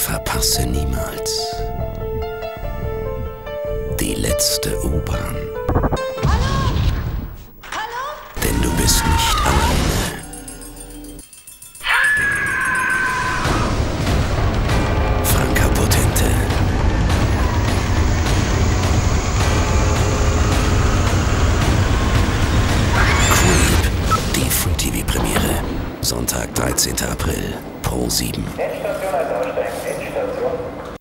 Verpasse niemals die letzte U-Bahn. Hallo? Hallo? Denn du bist nicht alleine. Franka Potente. Creep, die Free-TV-Premiere. Sonntag, 13. April, Pro 7. Endstation 1 aussteigen, Endstation.